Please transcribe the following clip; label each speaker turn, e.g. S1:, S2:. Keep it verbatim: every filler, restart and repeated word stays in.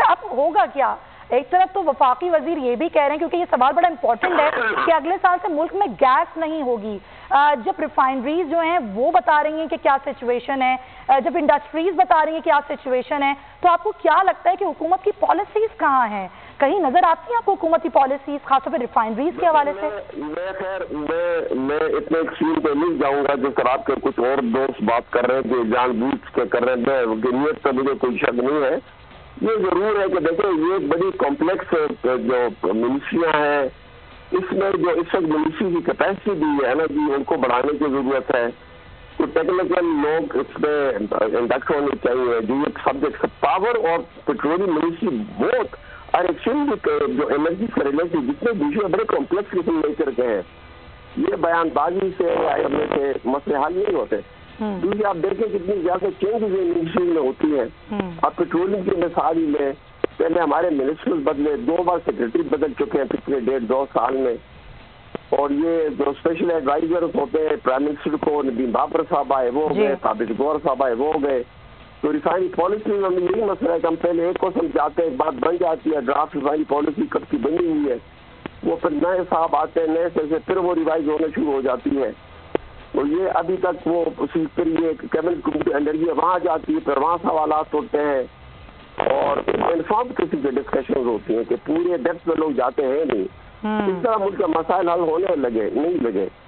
S1: پھر اب ہوگا کیا؟ ایک طرف تو وفاقی وزیر یہ بھی کہہ رہے ہیں، کیونکہ یہ سوال بڑا امپورٹنٹ ہے کہ اگلے سال سے ملک میں گیس نہیں ہوگی، جب ریفائنریز جو ہیں وہ بتا رہی ہیں کہ کیا سچویشن ہے، جب انڈسٹریز بتا رہی ہیں کیا سچویشن ہے، تو آپ کو کیا لگتا ہے کہ حکومت کی پالیسیز کہاں ہیں؟ کہیں نظر آتی ہیں آپ کو حکومتی پالیسیز خاص طور پہ ریفائنریز کے حوالے سے؟
S2: میں خیر میں میں اتنے ایکسٹریم پہ نہیں جاؤں گا جس طرح آپ کے کچھ اور دوست بات کر رہے ہیں کہ جان بوجھ کے کر رہے ہیں، نیت سے مجھے کوئی شک نہیں ہے۔ یہ ضرور ہے کہ دیکھیں یہ ایک بڑی کمپلیکس جو ملیشیاں ہیں، اس میں جو اس وقت ملیشیا کی کیپیسٹی بھی ہے نا جی، ان کو بڑھانے کی ضرورت ہے، تو ٹیکنیکل لوگ اس میں انڈکٹ ہونے چاہیے، جو یہ سبجیکٹ پاور اور پیٹرولیم ملیشیا بہت اور ایکچولی جو انرجی سے ریلیٹڈ جتنے دوسرے بڑے کمپلیکس قسم نیچر کے ہیں، یہ بیان بازی سے یا کرنے سے مسئلے حل نہیں ہوتے۔ دوسری آپ دیکھیں کتنی زیادہ چینجز انڈسٹری میں ہوتی ہیں۔ آپ پیٹرولیم کی مثال ہی لیں، پہلے ہمارے منسٹرز بدلے، دو بار سیکرٹری بدل چکے ہیں پچھلے ڈیڑھ دو سال میں، اور یہ جو اسپیشل ایڈوائزرز ہوتے ہیں پرائم منسٹر کو، ندیم بابر صاحب آئے وہ ہو گئے، ثابت گور صاحب آئے وہ ہو گئے، تو ریفائنری پالیسی میں یہی مسئلہ ہے کہ ہم پہلے ایک کو سمجھاتے ہیں، ایک بات بن جاتی ہے، ڈرافٹ ریفائنری پالیسی کب کی بنی ہوئی ہے، وہ پھر نئے صاحب آتے ہیں، نئے سے پھر وہ ریوائز ہونے شروع ہو جاتی ہے، تو یہ ابھی تک وہ اسی پھر یہ کیبنٹ کمیٹی انرجی وہاں جاتی ہے، پھر وہاں سوالات ہوتے ہیں، اور انفارم قسم کے ڈسکشنز ہوتی ہیں کہ پورے ڈیپتھ میں لوگ جاتے ہیں نہیں، اس طرح ملک کے مسائل حل ہونے لگے نہیں لگے۔